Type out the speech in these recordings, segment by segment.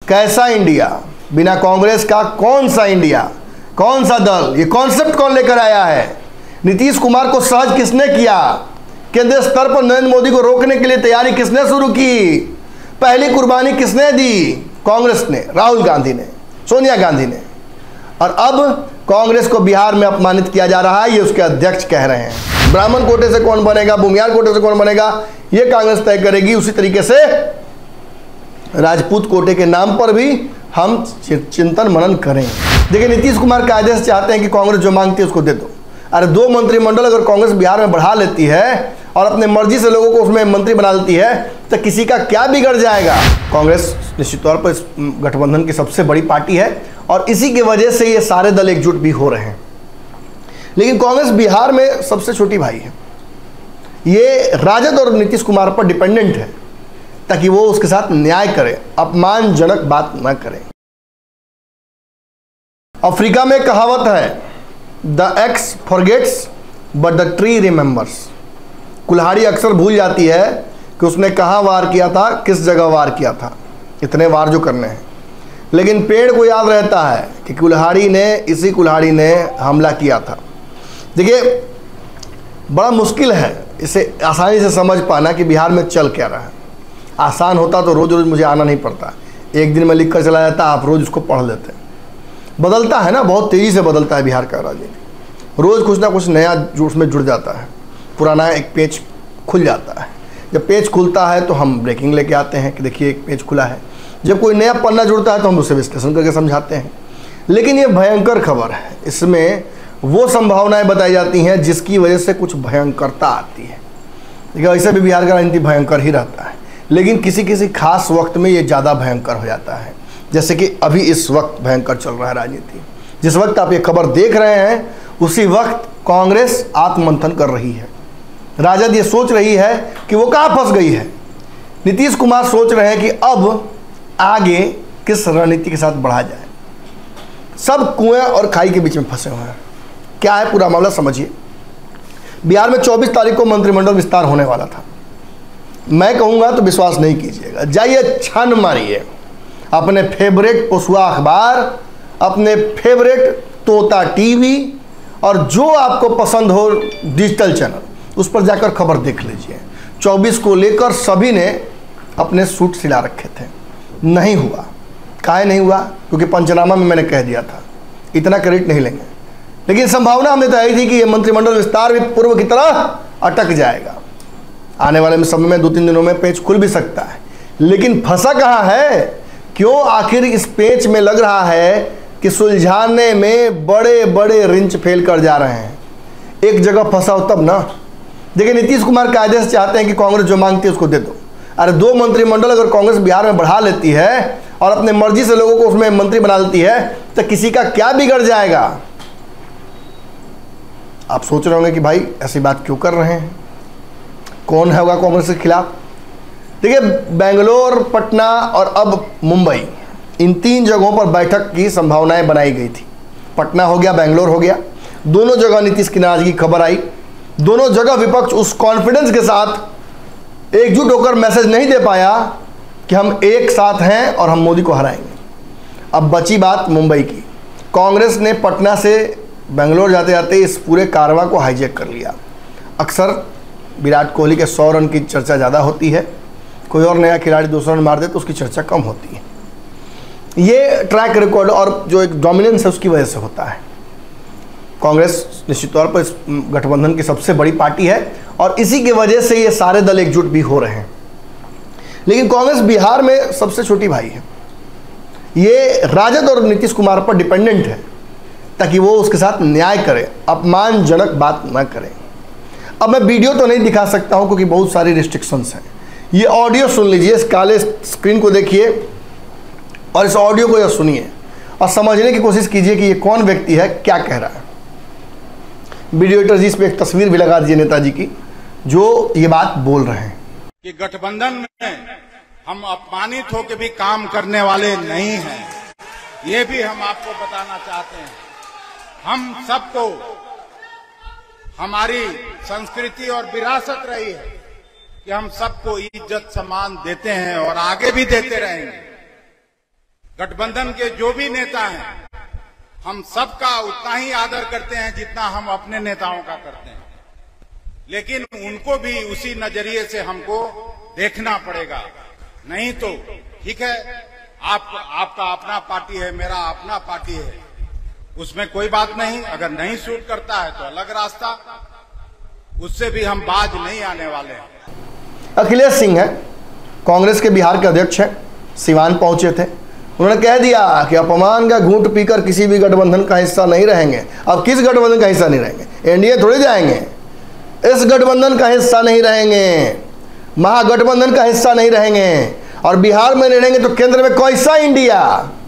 कैसा इंडिया, बिना कांग्रेस का कौन सा इंडिया, कौन सा दल, ये कॉन्सेप्ट कौन लेकर आया है? नीतीश कुमार को सहज किसने किया? केंद्रीय स्तर पर नरेंद्र मोदी को रोकने के लिए तैयारी किसने शुरू की? पहली कुर्बानी किसने दी? कांग्रेस ने, राहुल गांधी ने, सोनिया गांधी ने। और अब कांग्रेस को बिहार में अपमानित किया जा रहा है, ये उसके अध्यक्ष कह रहे हैं। ब्राह्मण कोटे से कौन बनेगा, भूमिहार कोटे से कौन बनेगा, ये कांग्रेस तय करेगी। उसी तरीके से राजपूत कोटे के नाम पर भी हम चिंतन मनन करें। देखिए, नीतीश कुमार कायदे से चाहते हैं कि कांग्रेस जो मांगती है उसको दे दो। अरे 2 मंत्रिमंडल अगर कांग्रेस बिहार में बढ़ा लेती है और अपने मर्जी से लोगों को उसमें मंत्री बना लेती है तो किसी का क्या बिगड़ जाएगा? कांग्रेस निश्चित तौर पर इस गठबंधन की सबसे बड़ी पार्टी है और इसी की वजह से ये सारे दल एकजुट भी हो रहे हैं। लेकिन कांग्रेस बिहार में सबसे छोटी भाई है। ये राजद और नीतीश कुमार पर डिपेंडेंट है ताकि वो उसके साथ न्याय करे, अपमानजनक बात न करे। अफ्रीका में कहावत है, the axe forgets but the tree remembers. कुल्हाड़ी अक्सर भूल जाती है कि उसने कहाँ वार किया था, किस जगह वार किया था, इतने वार जो करने हैं। लेकिन पेड़ को याद रहता है कि इसी कुल्हाड़ी ने हमला किया था। देखिए, बड़ा मुश्किल है इसे आसानी से समझ पाना कि बिहार में चल क्या रहा है। आसान होता तो रोज़ रोज़ मुझे आना नहीं पड़ता, एक दिन में लिख कर चला जाता, आप रोज़ उसको पढ़ लेते। बदलता है ना, बहुत तेज़ी से बदलता है बिहार का राजनीति। रोज़ कुछ ना कुछ नया उसमें जुड़ जाता है, पुराना एक पेज खुल जाता है। जब पेज खुलता है तो हम ब्रेकिंग लेके आते हैं कि देखिए एक पेज खुला है। जब कोई नया पन्ना जुड़ता है तो हम उसे विश्लेषण करके समझाते हैं। लेकिन ये भयंकर खबर है, इसमें वो संभावनाएं बताई जाती हैं जिसकी वजह से कुछ भयंकरता आती है। देखिए, वैसे भी बिहार का राजनीति भयंकर ही रहता है, लेकिन किसी किसी खास वक्त में ये ज़्यादा भयंकर हो जाता है। जैसे कि अभी इस वक्त भयंकर चल रहा है राजनीति। जिस वक्त आप ये खबर देख रहे हैं उसी वक्त कांग्रेस आत्ममंथन कर रही है। राजद ये सोच रही है कि वो कहाँ फंस गई है। नीतीश कुमार सोच रहे हैं कि अब आगे किस रणनीति के साथ बढ़ा जाए। सब कुएं और खाई के बीच में फंसे हुए हैं। क्या है पूरा मामला समझिए। बिहार में 24 तारीख को मंत्रिमंडल विस्तार होने वाला था। मैं कहूँगा तो विश्वास नहीं कीजिएगा, जाइए छान मारिए अपने फेवरेट पोसुआ अखबार, अपने फेवरेट तोता टीवी और जो आपको पसंद हो डिजिटल चैनल, उस पर जाकर खबर देख लीजिए। 24 को लेकर सभी ने अपने सूट सिला रखे थे। नहीं हुआ। काहे नहीं हुआ? क्योंकि पंचनामा में मैंने कह दिया था, इतना क्रेडिट नहीं लेंगे। लेकिन संभावना हमने तय थी कि ये मंत्रिमंडल विस्तार भी पूर्व की तरह अटक जाएगा। आने वाले समय में 2-3 दिनों में पेच खुल भी सकता है। लेकिन फंसा कहाँ है? क्यों आखिर इस पेच में लग रहा है कि सुलझाने में बड़े बड़े रिंच फेल कर जा रहे हैं। एक जगह फंसा हो तब ना। देखिए, नीतीश कुमार कायदे से चाहते हैं कि कांग्रेस जो मांगती है उसको दे दो। अरे 2 मंत्रिमंडल अगर कांग्रेस बिहार में बढ़ा लेती है और अपने मर्जी से लोगों को उसमें मंत्री बना लेती है तो किसी का क्या बिगड़ जाएगा? आप सोच रहे होंगे कि भाई ऐसी बात क्यों कर रहे हैं, कौन है होगा कांग्रेस के खिलाफ। देखिए, बेंगलोर, पटना और अब मुंबई, इन 3 जगहों पर बैठक की संभावनाएं बनाई गई थी। पटना हो गया, बेंगलोर हो गया, दोनों जगह नीतीश की नाराजगी खबर आई। दोनों जगह विपक्ष उस कॉन्फिडेंस के साथ एकजुट होकर मैसेज नहीं दे पाया कि हम एक साथ हैं और हम मोदी को हराएंगे। अब बची बात मुंबई की। कांग्रेस ने पटना से बेंगलोर जाते जाते इस पूरे कारवां को हाईजैक कर लिया। अक्सर विराट कोहली के 100 रन की चर्चा ज़्यादा होती है, कोई और नया खिलाड़ी 200 रन मार दे तो उसकी चर्चा कम होती है। ये ट्रैक रिकॉर्ड और जो एक डोमिनेंस है उसकी वजह से होता है। कांग्रेस निश्चित तौर पर इस गठबंधन की सबसे बड़ी पार्टी है और इसी की वजह से ये सारे दल एकजुट भी हो रहे हैं। लेकिन कांग्रेस बिहार में सबसे छोटी भाई है। ये राजद और नीतीश कुमार पर डिपेंडेंट है ताकि वो उसके साथ न्याय करे, अपमानजनक बात न करे। अब मैं वीडियो तो नहीं दिखा सकता हूं क्योंकि बहुत सारी रिस्ट्रिक्शंस हैं। ये ऑडियो सुन लीजिए, इस काले स्क्रीन को देखिए और इस ऑडियो को सुनिए और समझने की कोशिश कीजिए कि ये कौन व्यक्ति है, क्या कह रहा है। वीडियो एडिटर जी, इस पे एक तस्वीर भी लगा दीजिए नेताजी की जो ये बात बोल रहे हैं कि गठबंधन में हम अपमानित होकर भी काम करने वाले नहीं हैं। ये भी हम आपको बताना चाहते हैं। हम सबको हमारी संस्कृति और विरासत रही है कि हम सबको इज्जत सम्मान देते हैं और आगे भी देते रहेंगे। गठबंधन के जो भी नेता हैं, हम सबका उतना ही आदर करते हैं जितना हम अपने नेताओं का करते हैं, लेकिन उनको भी उसी नजरिए से हमको देखना पड़ेगा। नहीं तो ठीक है, आपका अपना पार्टी है, मेरा अपना पार्टी है, उसमें कोई बात नहीं। अगर नहीं सूट करता है तो अलग रास्ता, उससे भी हम बाज नहीं आने वाले हैं। अखिलेश सिंह है, कांग्रेस के बिहार के अध्यक्ष हैं, सिवान पहुंचे थे। उन्होंने कह दिया कि अपमान का घूंट पीकर किसी भी गठबंधन का हिस्सा नहीं रहेंगे। अब किस गठबंधन का हिस्सा नहीं रहेंगे? एनडीए थोड़ी जाएंगे, इस गठबंधन का हिस्सा नहीं रहेंगे, महागठबंधन का हिस्सा नहीं रहेंगे, और बिहार में नहीं रहेंगे तो केंद्र में कैसा इंडिया?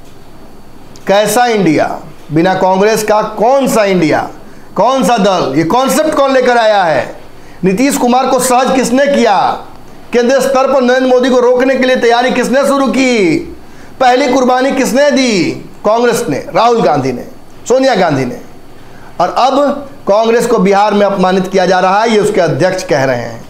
कैसा इंडिया? बिना कांग्रेस का कौन सा इंडिया, कौन सा दल? ये कॉन्सेप्ट कौन लेकर आया है? नीतीश कुमार को सहज किसने किया? केंद्रीय स्तर पर नरेंद्र मोदी को रोकने के लिए तैयारी किसने शुरू की? पहली कुर्बानी किसने दी? कांग्रेस ने, राहुल गांधी ने, सोनिया गांधी ने। और अब कांग्रेस को बिहार में अपमानित किया जा रहा है, ये उसके अध्यक्ष कह रहे हैं।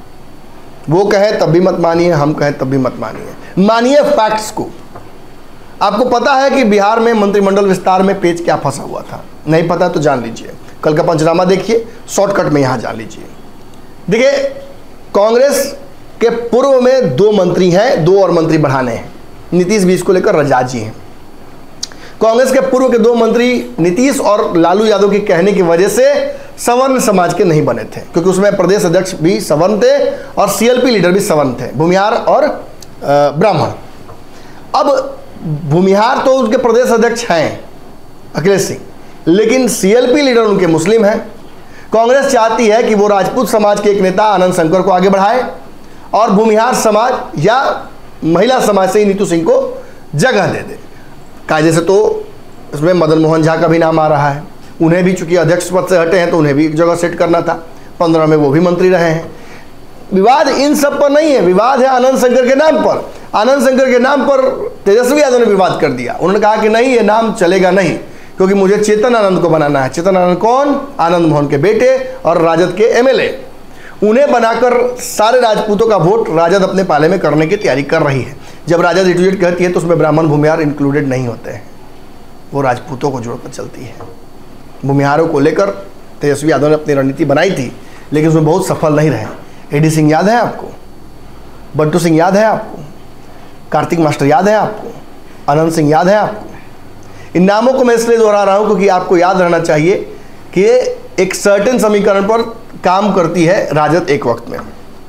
वो कहे तब भी मत मानिए, हम कहें तब भी मत मानिए, मानिए फैक्ट्स को। आपको पता है कि बिहार में मंत्रिमंडल विस्तार में पेच क्या फंसा हुआ था? नहीं पता तो जान लीजिए, कल का पंचनामा देखिए, शॉर्टकट में यहां जान लीजिए। देखिए, कांग्रेस के पूर्व में 2 मंत्री हैं, 2 और मंत्री बढ़ाने हैं। नीतीश भी इसको लेकर रजाजी हैं। कांग्रेस के पूर्व के 2 मंत्री नीतीश और लालू यादव के कहने की वजह से सवर्ण समाज के नहीं बने थे, क्योंकि उसमें प्रदेश अध्यक्ष भी सवर्ण थे और सीएलपी लीडर भी सवर्ण थे, भूमिहार और ब्राह्मण। अब भूमिहार तो उनके प्रदेश अध्यक्ष हैं अखिलेश सिंह, लेकिन सीएलपी लीडर उनके मुस्लिम हैं। कांग्रेस चाहती है कि वो राजपूत समाज के एक नेता आनंद शंकर को आगे बढ़ाए और भूमिहार समाज या महिला समाज से ही नीतू सिंह को जगह दे दे। कायदे से तो इसमें मदन मोहन झा का भी नाम आ रहा है, उन्हें भी चूंकि अध्यक्ष पद से हटे हैं तो उन्हें भी एक जगह सेट करना था। 15 में वो भी मंत्री रहे हैं। विवाद इन सब पर नहीं है, विवाद है आनंद शंकर के नाम पर। आनंद शंकर के नाम पर तेजस्वी यादव ने विवाद कर दिया। उन्होंने कहा कि नहीं, ये नाम चलेगा नहीं, क्योंकि मुझे चेतन आनंद को बनाना है। चेतन आनंद कौन? आनंद मोहन के बेटे और राजद के एमएलए। उन्हें बनाकर सारे राजपूतों का वोट राजद अपने पाले में करने की तैयारी कर रही है। जब राजद इंक्लूडेड कहती है तो उसमें ब्राह्मण भूमिहार इंक्लूडेड नहीं होते हैं, वो राजपूतों को जोड़कर चलती है। भूमिहारों को लेकर तेजस्वी यादव ने अपनी रणनीति बनाई थी, लेकिन उसमें बहुत सफल नहीं रहे। एडी सिंह याद है आपको? बंटू सिंह याद है आपको? कार्तिक मास्टर याद है आपको? अनंत सिंह याद है आपको? इन नामों को मैं इसलिए दोहरा रहा हूं क्योंकि आपको याद रहना चाहिए कि एक सर्टेन समीकरण पर काम करती है राजद एक वक्त में।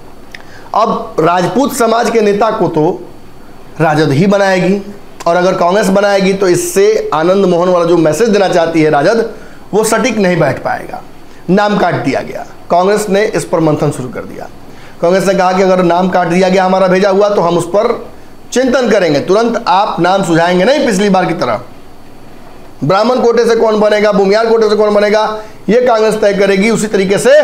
अब राजपूत समाज के नेता को तो राजद ही बनाएगी, और अगर कांग्रेस बनाएगी तो इससे आनंद मोहन वाला जो मैसेज देना चाहती है राजद, वो सटीक नहीं बैठ पाएगा। नाम काट दिया गया। कांग्रेस ने इस पर मंथन शुरू कर दिया। कांग्रेस ने कहा कि अगर नाम काट दिया गया हमारा भेजा हुआ तो हम उस पर चिंतन करेंगे, तुरंत आप नाम सुझाएंगे नहीं पिछली बार की तरह। ब्राह्मण कोटे से कौन बनेगा, भूमिहार कोटे से कौन बनेगा, ये कांग्रेस तय करेगी। उसी तरीके से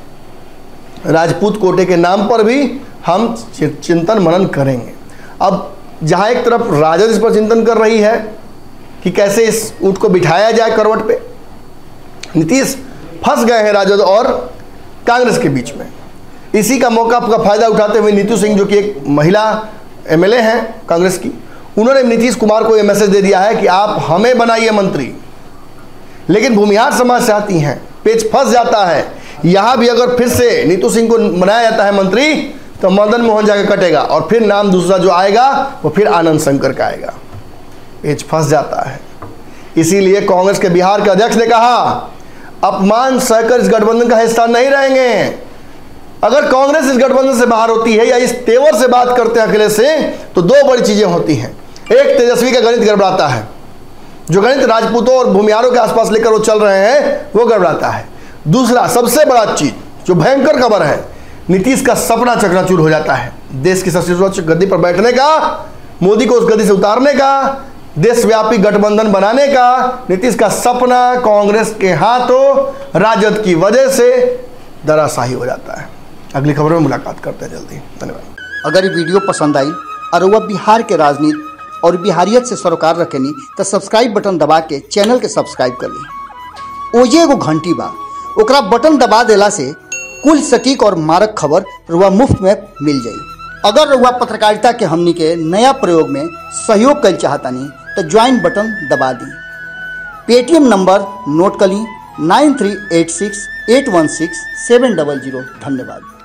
राजपूत कोटे के नाम पर भी हम चिंतन मनन करेंगे। अब जहां एक तरफ राजद इस पर चिंतन कर रही है कि कैसे इस ऊंट को बिठाया जाए करवट पे, नीतीश फंस गए हैं राजद और कांग्रेस के बीच में। इसी का मौका का फायदा उठाते हुए नीतू सिंह, जो कि एक महिला एमएलए हैं कांग्रेस की, उन्होंने नीतीश कुमार को यह मैसेज दे दिया है कि आप हमें बनाइए मंत्री। लेकिन भूमिहार समाज चाहती हैं, पेच फंस जाता है। यहां भी अगर फिर से नीतू सिंह को बनाया जाता है मंत्री तो मदन मोहन जाके कटेगा और फिर नाम दूसरा जो आएगा वो फिर आनंद शंकर का आएगा। पेच फंस जाता है। इसीलिए कांग्रेस के बिहार के अध्यक्ष ने कहा अपमान सहकर इस गठबंधन का हिस्सा नहीं रहेंगे। अगर कांग्रेस इस गठबंधन से बाहर होती है या इस तेवर से बात करते हैं अखिलेश सिंह, तो 2 बड़ी चीजें होती हैं। एक, तेजस्वी का गणित गड़बड़ाता है। जो गणित राजपूतों और भूमिहारों के आसपास लेकर वो चल रहे हैं वो गड़बड़ाता है। दूसरा, सबसे बड़ा चीज जो भयंकर खबर है, नीतीश का सपना चकनाचूर हो जाता है। देश की सबसे सर्वोच्च गद्दी पर बैठने का, मोदी को उस गद्दी से उतारने का, देशव्यापी गठबंधन बनाने का नीतीश का सपना कांग्रेस के हाथों राजद की वजह से धराशायी हो जाता है। अगली खबर में मुलाकात करते हैं जल्दी। धन्यवाद। अगर ये वीडियो पसंद आई और वह बिहार के राजनीति और बिहारियत से सरोकार रखेनी तो सब्सक्राइब बटन दबा के चैनल के सब्सक्राइब कर ली। ओजे एगो घंटी बा, ओकरा बटन दबा देला से कुल सटीक और मारक खबर रुआ मुफ्त में मिल जाई। अगर रउआ पत्रकारिता के हमनी के नया प्रयोग में सहयोग कर चाहतानी तो ज्वाइन बटन दबा दी। पेटीएम नंबर नोट कर ली 9386816700। धन्यवाद।